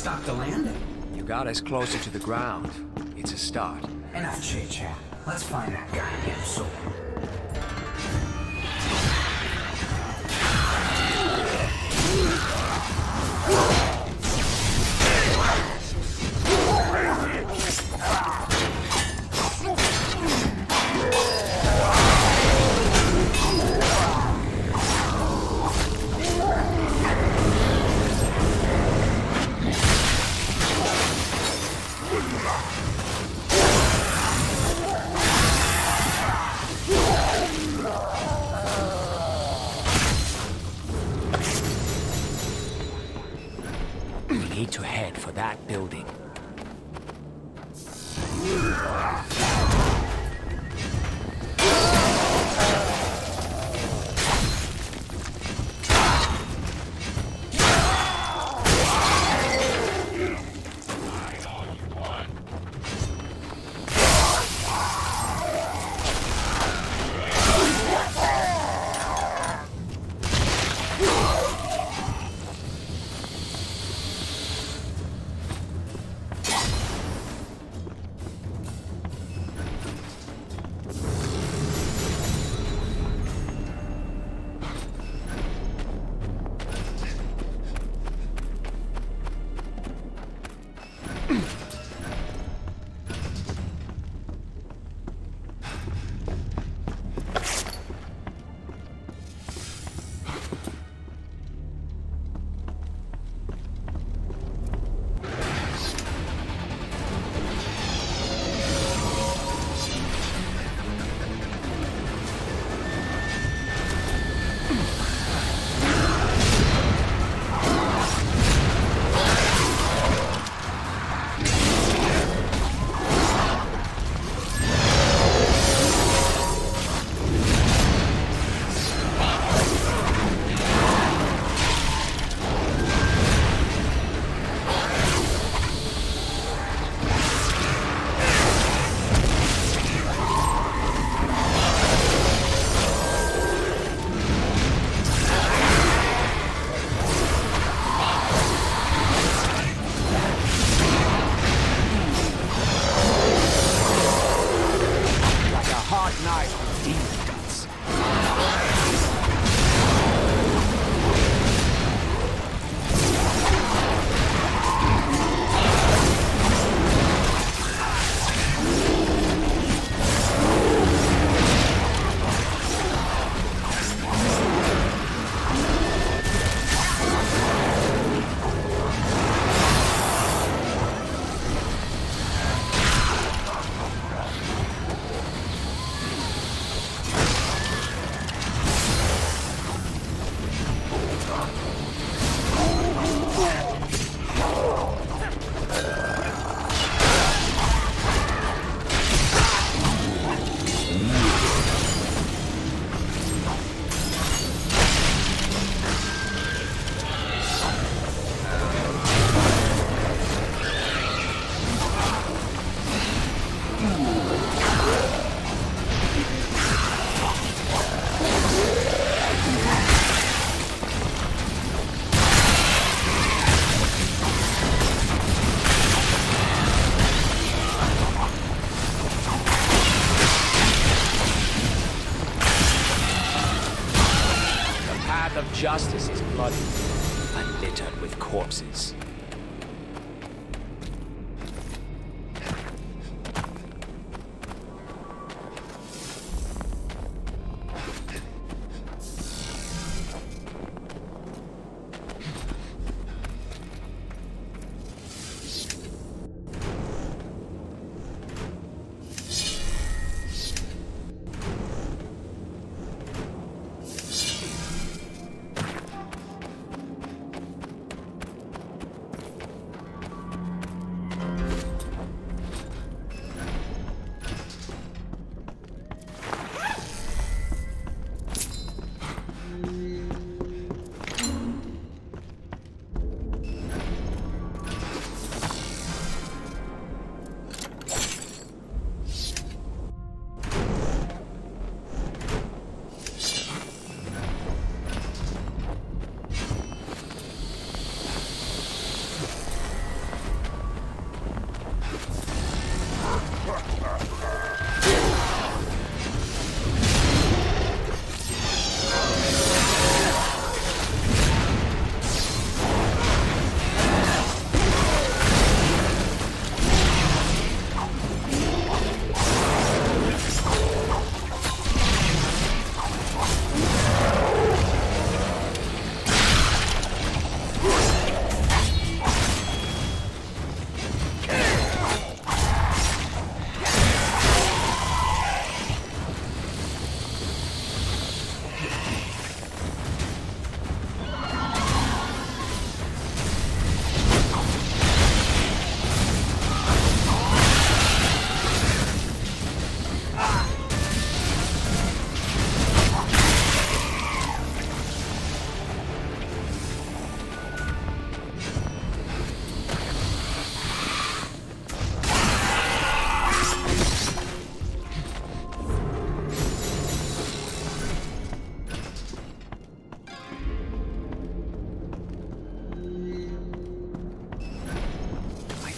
stop the landing. You got us closer to the ground. It's a start. Enough chit-chat. Let's find that goddamn sword. We need to head for that building. Of justice is bloody and littered with corpses.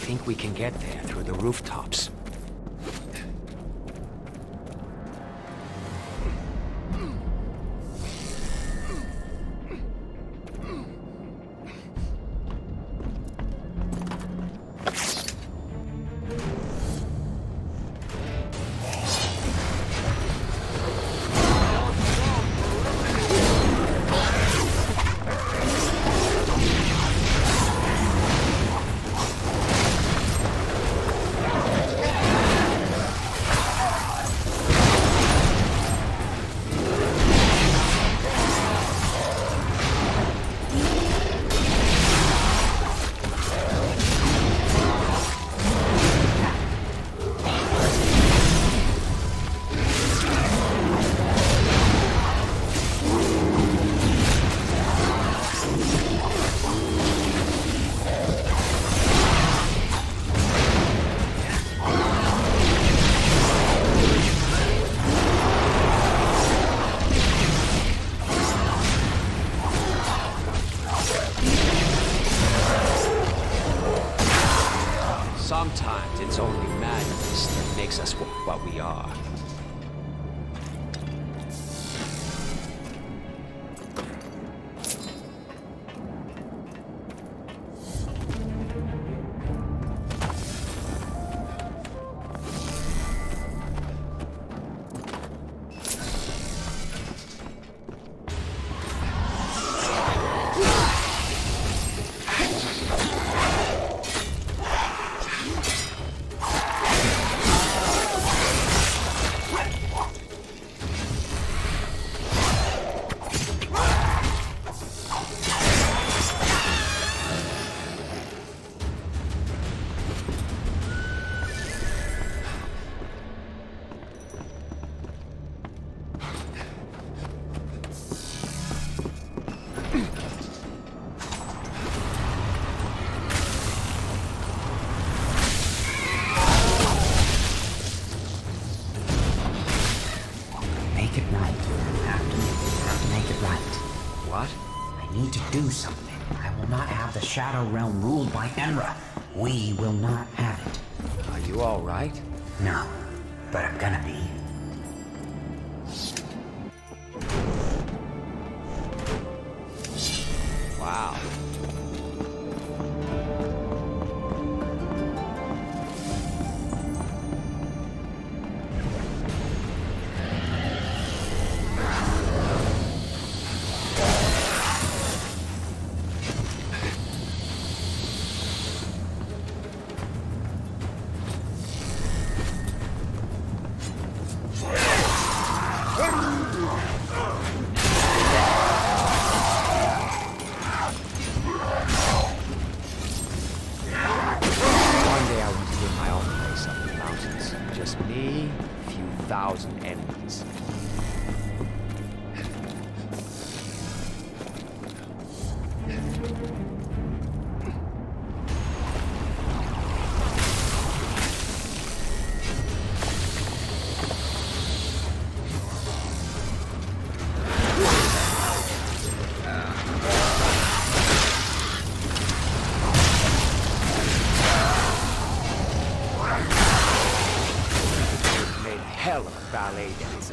think we can get there through the rooftops. Sometimes it's only madness that makes us what we are. Make it right. Have to make it right. What? I need to do something. I will not have the Shadow Realm ruled by Enra. We will not have it. Are you all right? No, but I'm gonna be. Wow. Just me, a few thousand enemies. Hell of a ballet dancer.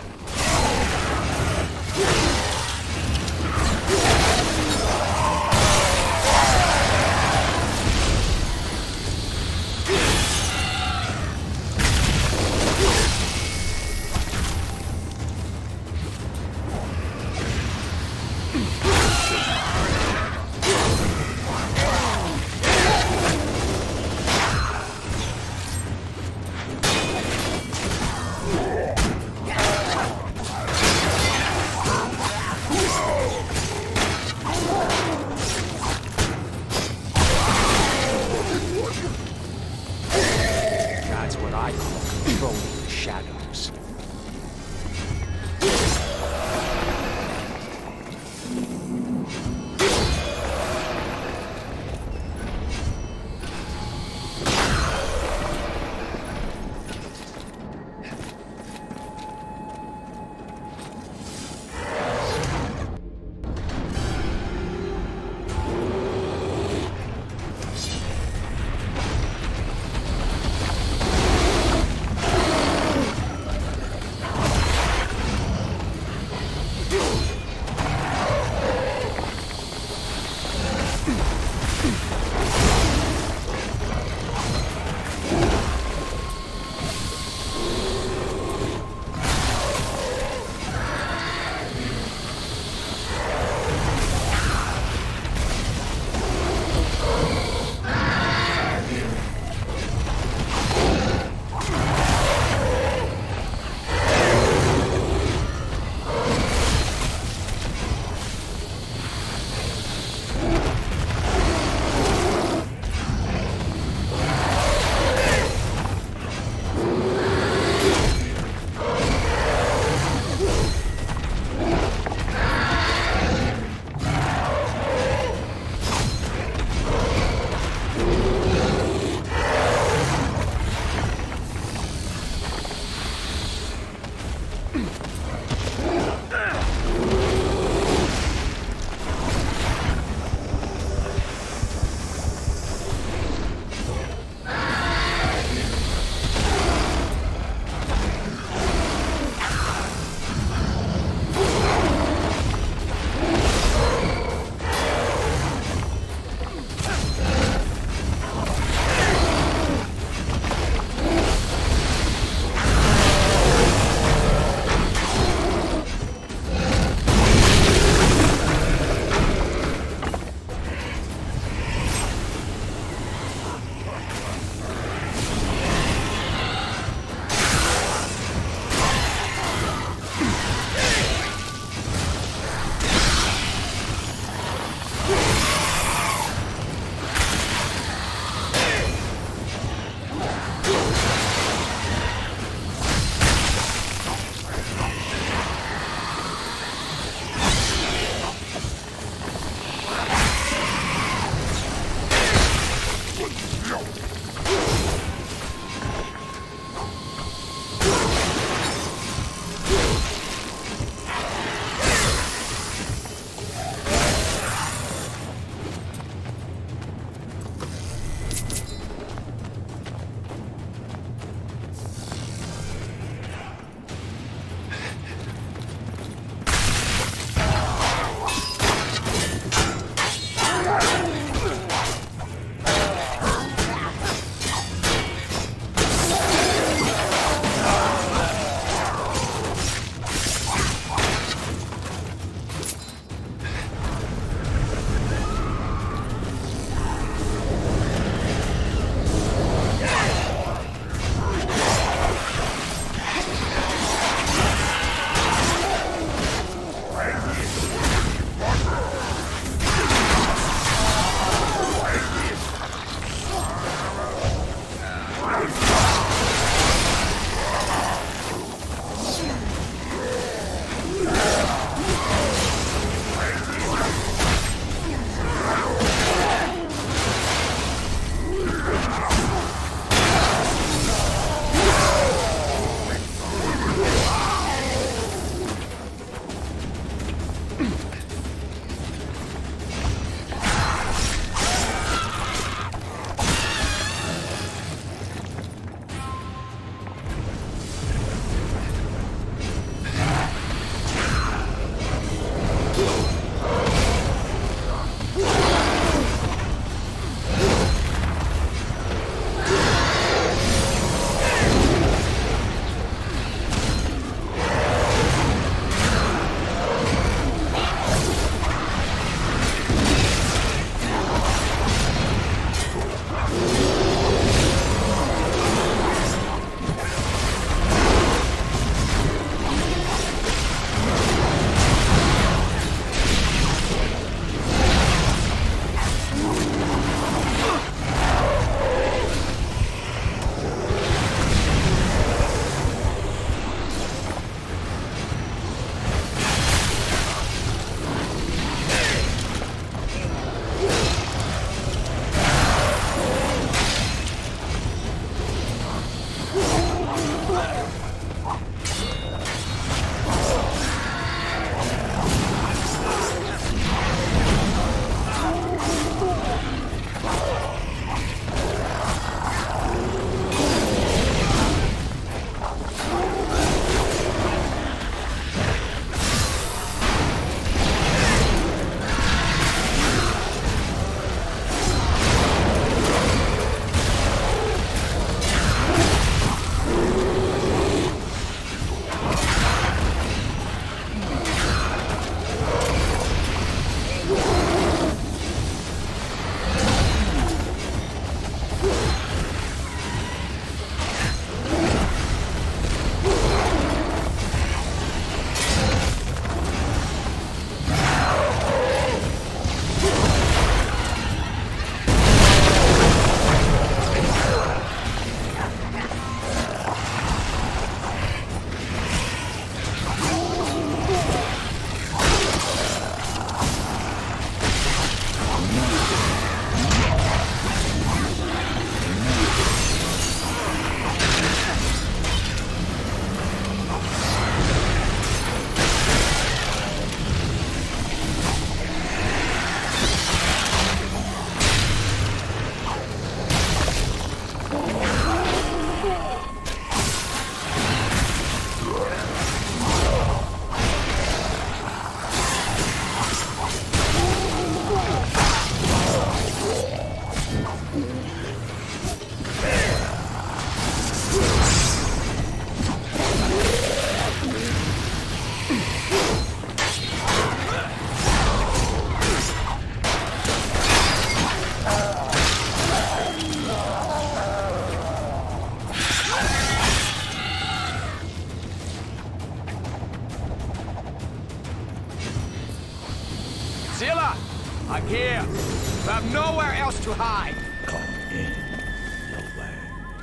Zilla! I'm here! You have nowhere else to hide! Come in, no way.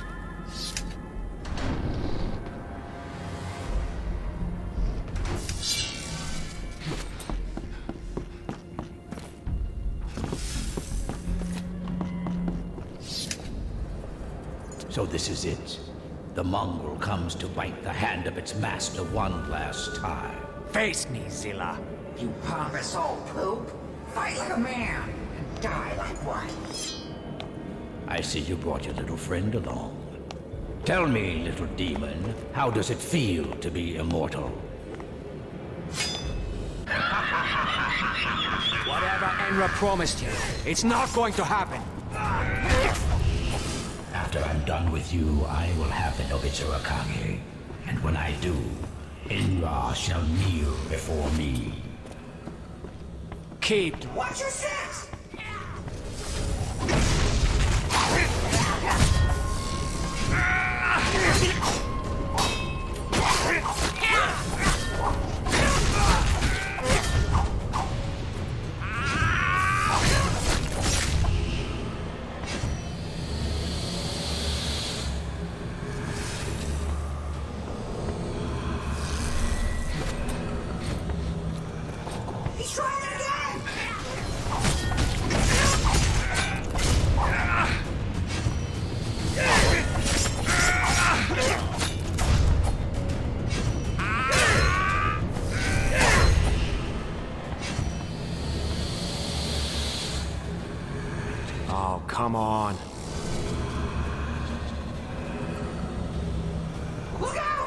So this is it. The mongrel comes to bite the hand of its master one last time. Face me, Zilla! You pompous old poop. Fight like a man and die like one. I see you brought your little friend along. Tell me, little demon, how does it feel to be immortal? Whatever Enra promised you, it's not going to happen! After I'm done with you, I will have the Nobitsurakage. And when I do, Enra shall kneel before me. Keep... Watch your six! He's trying it again! Oh, come on. Look out!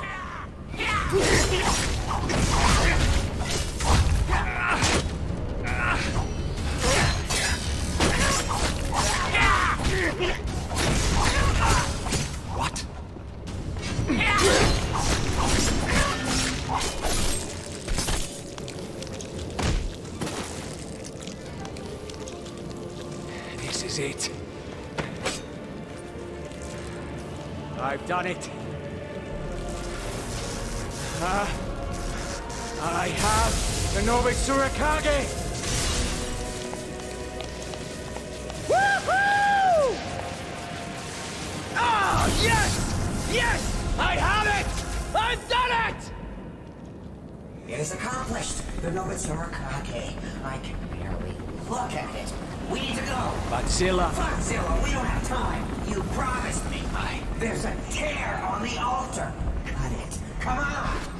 What? This is it. I've done it. I have the Nobitsurakage! Woohoo! Oh, yes! Yes! I have it! I've done it! It is accomplished. The Nobitsurakage. I can barely look at it. We need to go. But Zilla... Fuck Zilla, we don't have time. You promised me. There's a tear on the altar. Cut it. Come on.